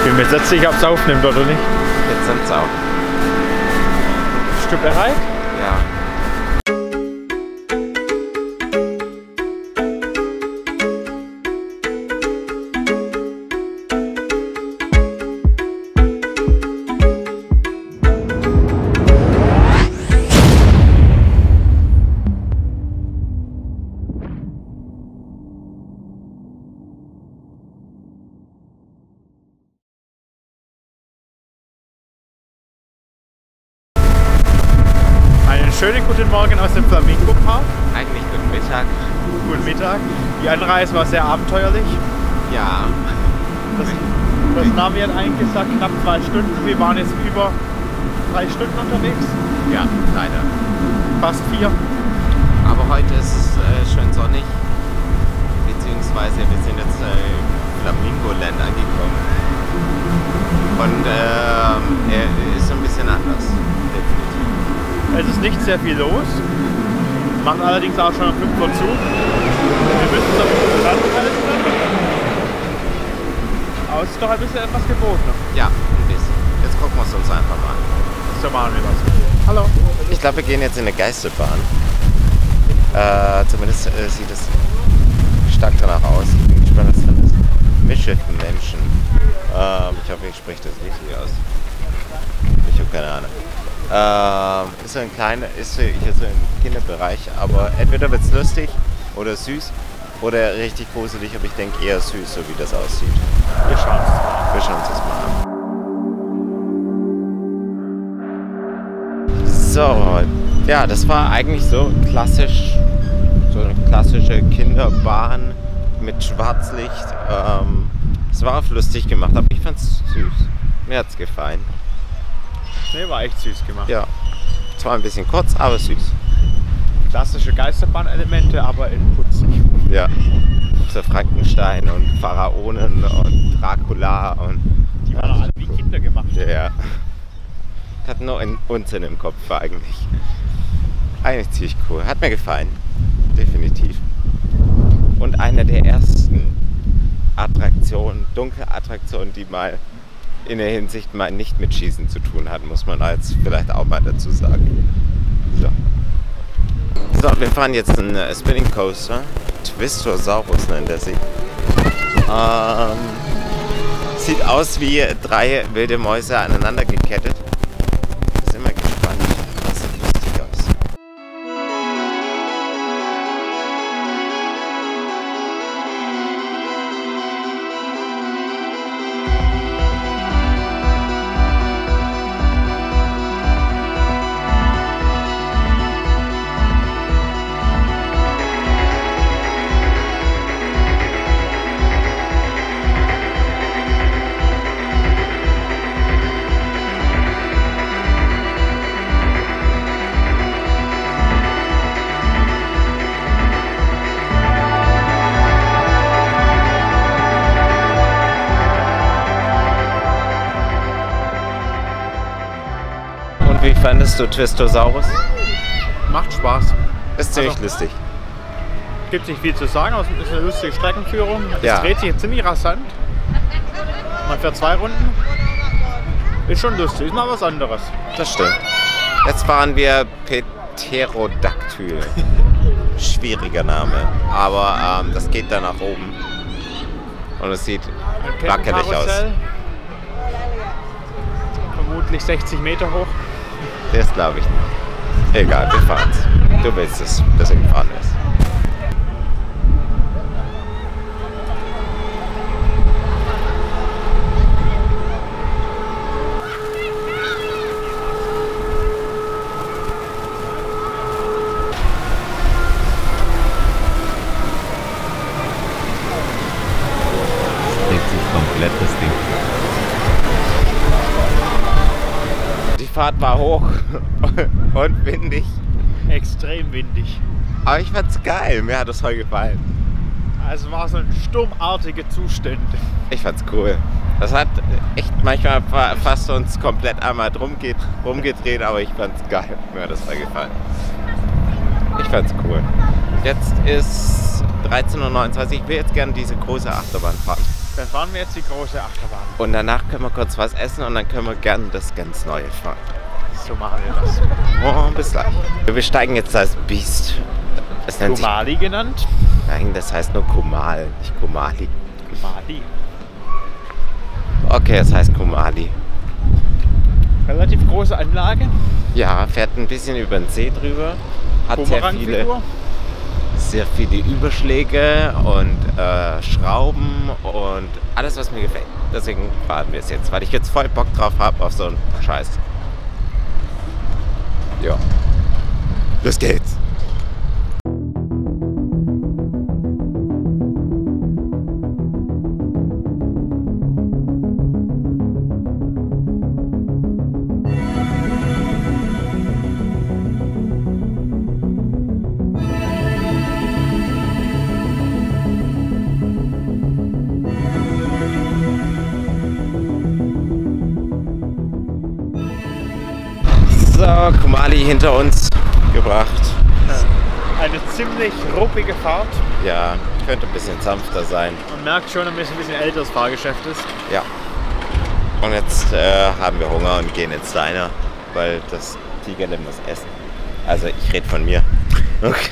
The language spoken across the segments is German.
Bin mir jetzt sicher, ob es aufnimmt oder nicht. Jetzt sind es auch. Bist du bereit? Ja. Schönen guten Morgen aus dem Flamingo Park. Eigentlich guten Mittag. Guten Mittag. Die Anreise war sehr abenteuerlich. Ja. Das Navi hat eigentlich gesagt knapp 2 Stunden. Wir waren jetzt über 3 Stunden unterwegs. Ja, leider. Fast 4. Aber heute ist es schön sonnig. Beziehungsweise wir sind jetzt Flamingoland angekommen. Und er ist ein bisschen anders. Es ist nicht sehr viel los. Macht allerdings auch schon um 5 Uhr zu. Wir müssen es auf den Rand halten. Aber es ist doch ein bisschen etwas geboten. Ja, ein bisschen. Jetzt gucken wir es uns einfach mal an. So machen wir das. Hallo. Ich glaube, wir gehen jetzt in eine Geisterbahn. Zumindest sieht es stark danach aus. Ich bin gespannt, was drin ist. Mischelten Menschen. Ich hoffe, ich spreche das richtig aus. Ich habe keine Ahnung. Ist so ein kleiner, ist hier so im Kinderbereich, aber entweder wird es lustig oder süß oder richtig gruselig, aber ich denke eher süß, so wie das aussieht. Wir schauen uns das mal an. Wir schauen uns das mal an. So, ja, das war eigentlich so klassisch, so eine klassische Kinderbahn mit Schwarzlicht. Es war auch lustig gemacht, aber ich fand es süß. Mir hat es gefallen. Ne, war echt süß gemacht. Ja, zwar ein bisschen kurz, aber süß. Klassische Geisterbahn-Elemente, aber in putzig. Ja, so Frankenstein und Pharaonen und Dracula und... Die waren alle wie Kinder gemacht. Ja. Ich hatte nur einen Unsinn im Kopf eigentlich. Eigentlich ziemlich cool. Hat mir gefallen. Definitiv. Und eine der ersten Attraktionen, dunkle Attraktionen, die mal in der Hinsicht mal nicht mit Schießen zu tun hat, muss man jetzt vielleicht auch mal dazu sagen. So, wir fahren jetzt einen Spinning Coaster. Twistosaurus nennt er sich. Sieht aus wie 3 wilde Mäuse aneinander gekettet. Sind wir gespannt. Das sieht lustig aus. Wie fandest du Twistosaurus? Macht Spaß. Ist ziemlich lustig. Gibt nicht viel zu sagen, aber es ist eine lustige Streckenführung. Ja. Es dreht sich ziemlich rasant. Man fährt 2 Runden. Ist schon lustig, ist mal was anderes. Das stimmt. Jetzt fahren wir Pterodactyl. Schwieriger Name, aber das geht dann nach oben. Und es sieht wackelig aus. Vermutlich 60 Meter hoch. Das glaube ich nicht. Egal, wir fahren's. Du willst es, deswegen fahren wir es. Komplett das Ding. Die Fahrt war hoch und windig. Extrem windig. Aber ich fand's geil, mir hat es voll gefallen. Also war so ein sturmartige Zustände. Ich fand's cool. Das hat echt manchmal fast uns komplett einmal rumgedreht, aber ich fand's geil. Mir hat das voll gefallen. Ich fand's cool. Jetzt ist 13:29 Uhr. Ich will jetzt gerne diese große Achterbahn fahren. Dann fahren wir jetzt die große Achterbahn. Und danach können wir kurz was essen und dann können wir gerne das ganz Neue fahren. So machen wir das. Oh, bis gleich. Wir steigen jetzt das Biest. Das nennt sich, Kumali genannt. nein, das heißt nur Kumal, nicht Kumali. Kumali. Okay, es heißt Kumali. Relativ große Anlage. Ja, fährt ein bisschen über den See drüber. Hat sehr viele Überschläge und Schrauben und alles, was mir gefällt. Deswegen fahren wir es jetzt, weil ich jetzt voll Bock drauf habe auf so einen Scheiß. Ja. Los geht's. So, Kumali hinter uns gebracht. Eine ziemlich ruppige Fahrt. Ja, könnte ein bisschen sanfter sein. Man merkt schon, dass es ein bisschen älteres Fahrgeschäft ist. Ja. Und jetzt haben wir Hunger und gehen ins Diner, weil das Tigerle muss essen. Also ich rede von mir. Okay.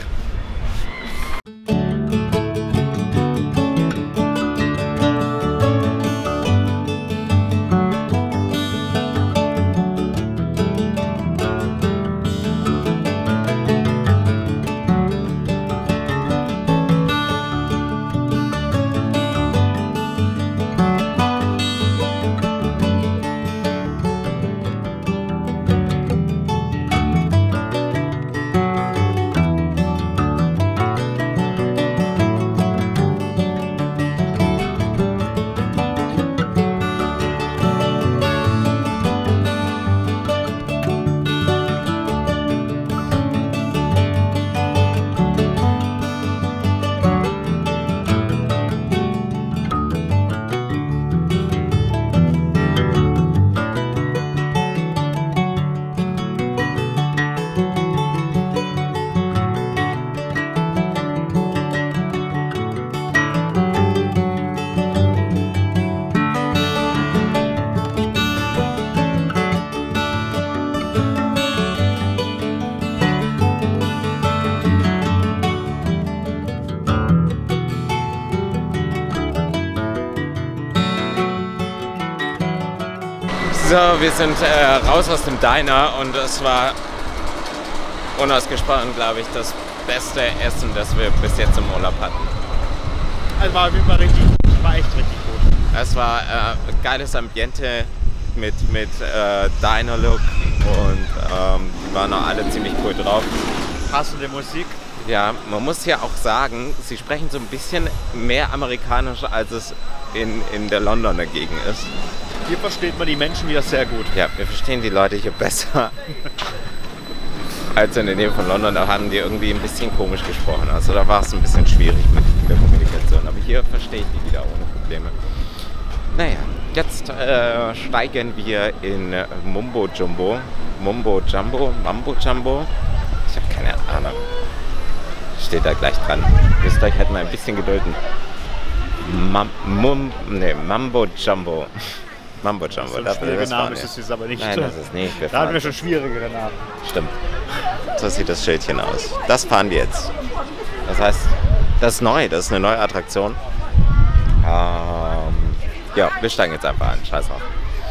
So, wir sind raus aus dem Diner und es war unausgesprochen, glaube ich, das beste Essen, das wir bis jetzt im Urlaub hatten. Also war echt richtig gut. Es war geiles Ambiente mit Diner-Look und die waren auch alle ziemlich cool drauf. Passende Musik. Ja, man muss ja auch sagen, sie sprechen so ein bisschen mehr amerikanisch, als es in der Londoner Gegend ist. Hier versteht man die Menschen wieder sehr gut. Ja, wir verstehen die Leute hier besser als in der Nähe von London. Da haben die irgendwie ein bisschen komisch gesprochen. Also da war es ein bisschen schwierig mit der Kommunikation. Aber hier verstehe ich die wieder ohne Probleme. Naja, jetzt steigen wir in Mambo Jumbo. Mambo Jumbo? Ich habe keine Ahnung. Steht da gleich dran. Müsst euch halt mal ein bisschen gedulden. Mambo Jumbo. Mambo Jumbo. So ein schwieriger Name ist es jetzt aber nicht. Nein, das ist nicht. Da hatten wir schon schwierigere Namen. Stimmt. So sieht das Schildchen aus. Das fahren wir jetzt. Das heißt, das ist neu. Das ist eine neue Attraktion. Ja, wir steigen jetzt einfach an. Scheiß drauf.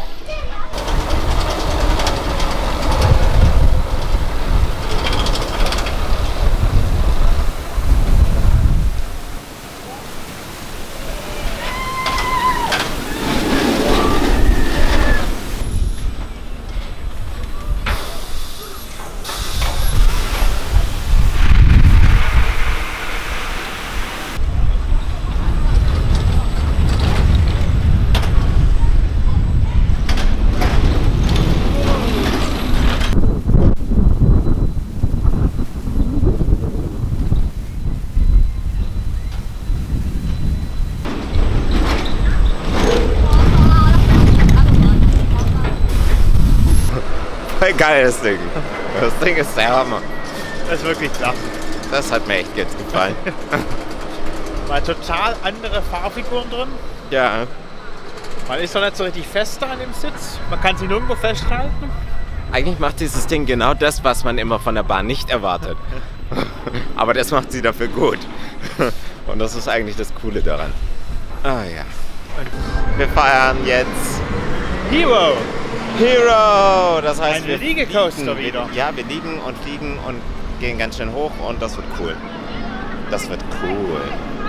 Voll geil, das Ding. Das Ding ist der Hammer. Das ist wirklich klasse. Das hat mir echt jetzt gefallen. Mal total andere Fahrfiguren drin. Ja. Man ist doch nicht so richtig fest da an dem Sitz. Man kann sich nirgendwo festhalten. Eigentlich macht dieses Ding genau das, was man immer von der Bahn nicht erwartet. Aber das macht sie dafür gut. Und das ist eigentlich das Coole daran. Ah ja. Wir feiern jetzt Hero! Hero! Das heißt, Ein wir Liegecoaster fliegen. wieder. Ja, wir liegen und gehen ganz schön hoch und das wird cool. Das wird cool.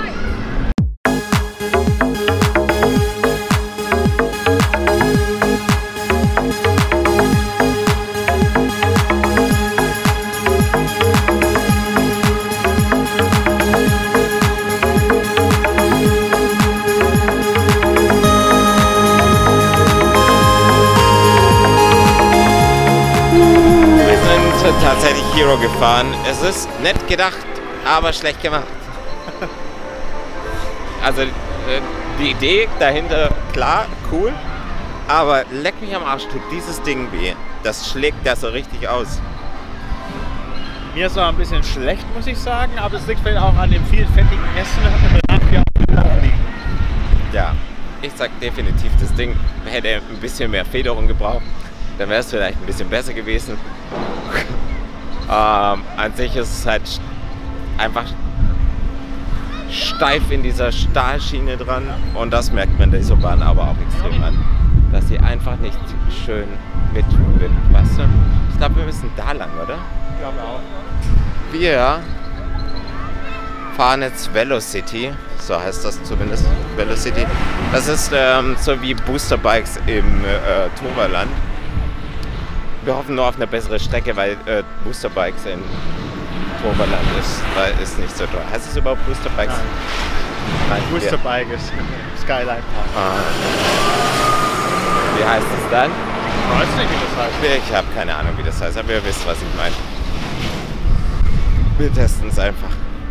Tatsächlich Hero gefahren. Es ist nett gedacht, aber schlecht gemacht. Also die Idee dahinter, klar, cool, aber leck mich am Arsch, tut dieses Ding weh. Das schlägt das so richtig aus. Mir ist auch ein bisschen schlecht, muss ich sagen, aber es liegt vielleicht auch an dem viel fettigen Essen, danach wir auch liegen. Ja, ich sag definitiv, das Ding hätte ein bisschen mehr Federung gebraucht. Dann wäre es vielleicht ein bisschen besser gewesen. An sich ist es halt einfach steif in dieser Stahlschiene dran und das merkt man dieser Bahn aber auch extrem an, dass sie einfach nicht schön mitwippt, weißt du? Ich glaube, wir müssen da lang, oder? Ich glaube auch. Wir fahren jetzt Velocity, so heißt das zumindest, Velocity. Das ist so wie Boosterbikes im Toverland. Wir hoffen nur auf eine bessere Strecke, weil Boosterbikes in Toverland ist nicht so toll. Heißt es überhaupt Boosterbikes? Nein, Boosterbike ist Skyline Park. Ah. Wie heißt es dann? Ich weiß nicht, wie das heißt. Ich habe keine Ahnung, wie das heißt, aber ihr wisst, was ich meine. Wir testen es einfach.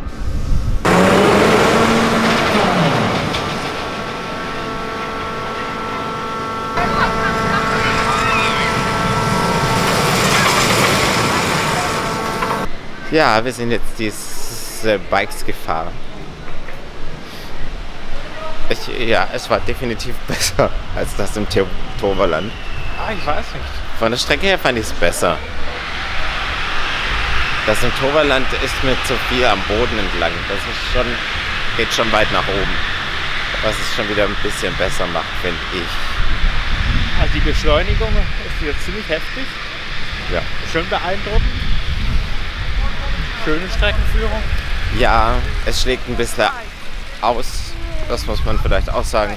Ja, wir sind jetzt diese Bikes gefahren. Ja, es war definitiv besser als das im Toverland. Ah, ich weiß nicht. Von der Strecke her fand ich es besser. Das im Toverland ist mir zu viel am Boden entlang. Das ist schon, geht schon weit nach oben. Was es schon wieder ein bisschen besser macht, finde ich. Also die Beschleunigung ist hier ziemlich heftig. Ja. Schön beeindruckend. Schöne Streckenführung. Ja, es schlägt ein bisschen aus. Das muss man vielleicht auch sagen.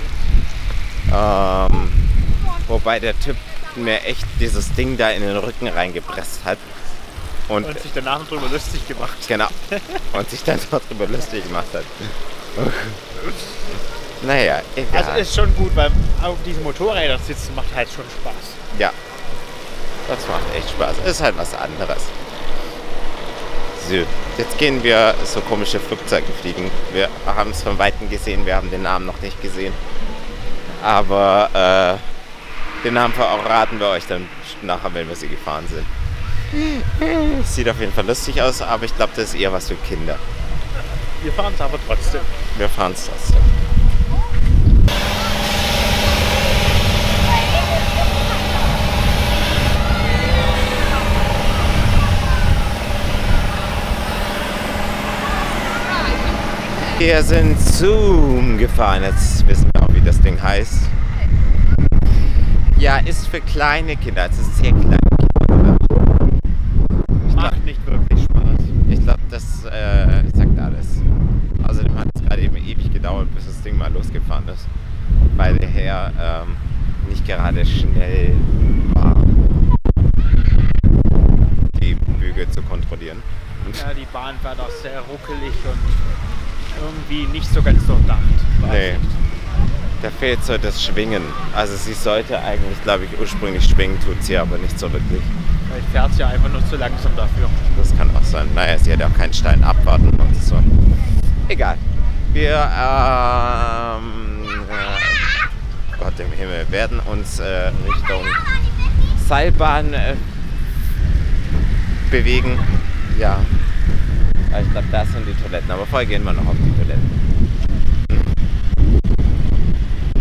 Wobei der Typ mir echt dieses Ding da in den Rücken reingepresst hat. Und sich danach darüber lustig gemacht. Genau. Und sich dann darüber lustig gemacht hat. Naja, egal. Also ist schon gut, weil auf diesen Motorrädern sitzen macht halt schon Spaß. Ja, das macht echt Spaß. Ist halt was anderes. So, jetzt gehen wir so komische Flugzeuge fliegen. Wir haben es von Weitem gesehen, wir haben den Namen noch nicht gesehen. Aber den Namen verraten wir euch dann nachher, wenn wir sie gefahren sind. Sieht auf jeden Fall lustig aus, aber ich glaube, das ist eher was für Kinder. Wir fahren es aber trotzdem. Wir fahren es trotzdem. Wir sind Zoom gefahren, jetzt wissen wir auch, wie das Ding heißt. Ja, ist für kleine Kinder, es ist sehr kleine Kinder. Macht nicht wirklich Spaß. Ich glaube, das sagt alles. Außerdem hat es gerade eben ewig gedauert, bis das Ding mal losgefahren ist. Weil der Herr nicht gerade schnell war, die Bügel zu kontrollieren. Ja, die Bahn war doch sehr ruckelig und irgendwie nicht so ganz durchdacht. Nee, da fehlt so das Schwingen. Also sie sollte eigentlich, glaube ich, ursprünglich schwingen, tut sie aber nicht so wirklich. Vielleicht fährt sie einfach nur zu langsam dafür. Das kann auch sein. Naja, sie hätte auch keinen Stein abwarten und so. Egal. Wir, Gott im Himmel, werden uns Richtung Seilbahn bewegen. Ja. Ich glaube, das sind die Toiletten. Aber vorher gehen wir noch auf die Toiletten.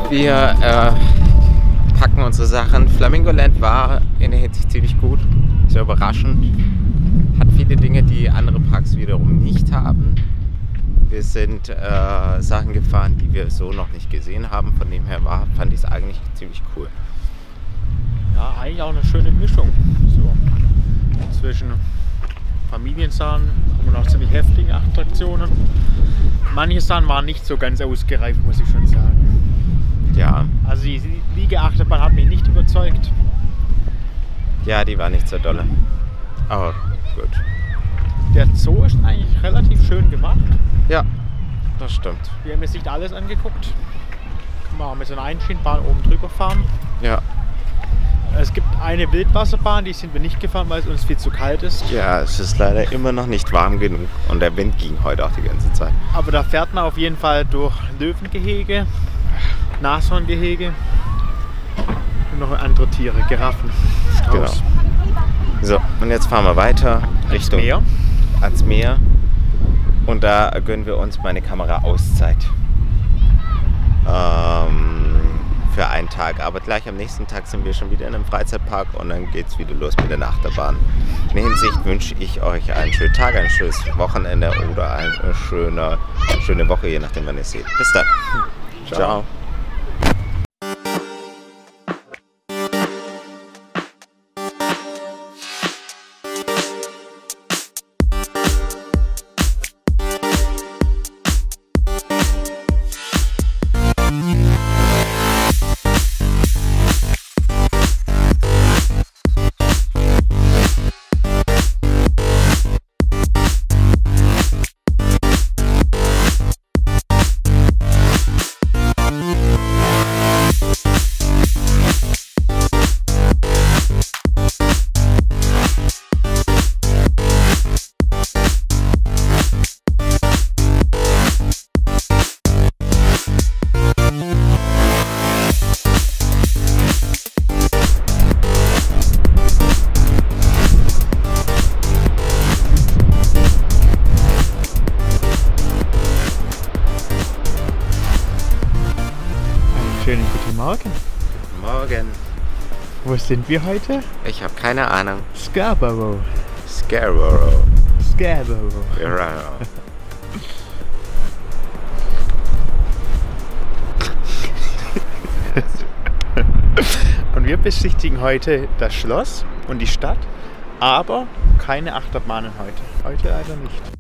Wir packen unsere Sachen. Flamingoland war in der Hinsicht ziemlich gut, sehr überraschend. Hat viele Dinge, die andere Parks wiederum nicht haben. Wir sind Sachen gefahren, die wir so noch nicht gesehen haben. Von dem her fand ich es eigentlich ziemlich cool. Ja, eigentlich auch eine schöne Mischung. So zwischen Familiensachen und auch ziemlich heftigen Attraktionen. Manche Sachen waren nicht so ganz ausgereift, muss ich schon sagen. Ja. Also die Liegeachterbahn hat mich nicht überzeugt. Ja, die war nicht so dolle. Aber gut. Der Zoo ist eigentlich relativ schön gemacht. Ja, das stimmt. Wir haben jetzt nicht alles angeguckt. Kann man auch mit so einer Einschienenbahn oben drüber fahren. Ja. Es gibt eine Wildwasserbahn, die sind wir nicht gefahren, weil es uns viel zu kalt ist. Ja, es ist leider immer noch nicht warm genug und der Wind ging heute auch die ganze Zeit. Aber da fährt man auf jeden Fall durch Löwengehege, Nashorngehege und noch andere Tiere, Giraffen, Strauß. Genau. So, und jetzt fahren wir weiter Richtung Meer. ans Meer. Und da gönnen wir uns meine Kamera Auszeit. Für einen Tag. Aber gleich am nächsten Tag sind wir schon wieder in einem Freizeitpark und dann geht es wieder los mit der Achterbahn. In der Hinsicht wünsche ich euch einen schönen Tag, ein schönes Wochenende oder eine schöne Woche, je nachdem, wann ihr es seht. Bis dann. Ciao. Schönen guten Morgen. Morgen. Wo sind wir heute? Ich habe keine Ahnung. Scarborough. Scarborough. Scarborough. Ja. Und wir besichtigen heute das Schloss und die Stadt, aber keine Achterbahnen heute. Heute leider nicht.